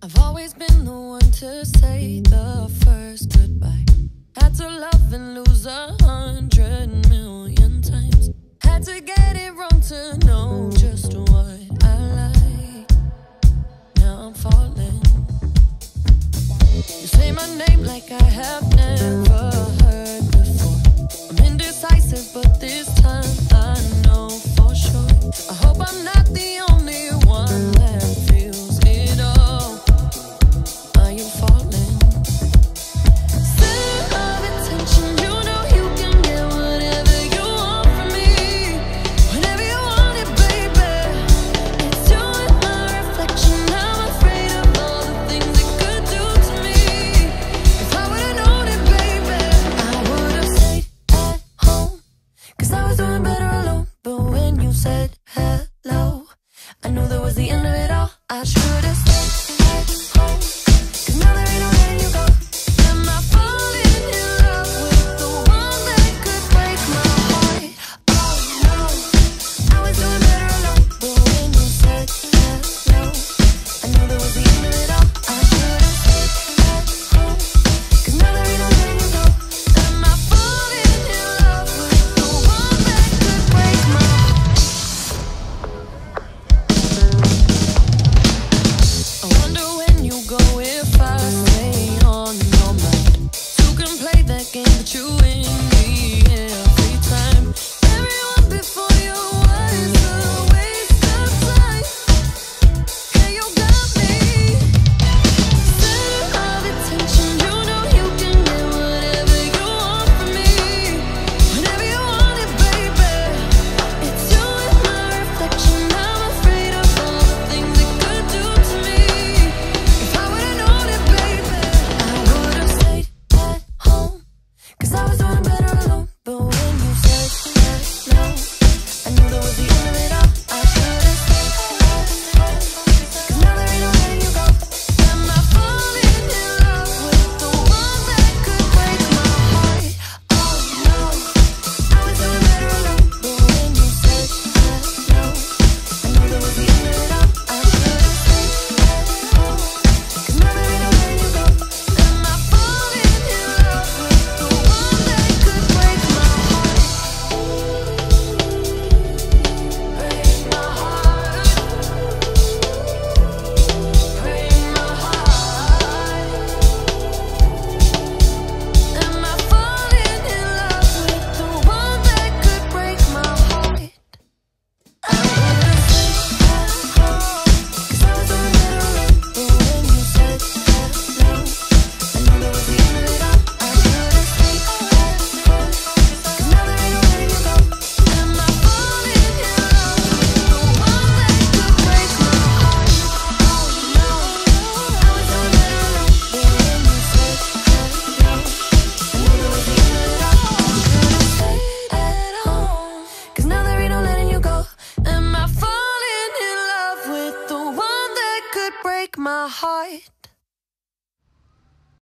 I've always been the one to say the first goodbye. Had to love and lose 100 million times. Had to get it wrong to know just what I like. Now I'm falling. You say my name like I have never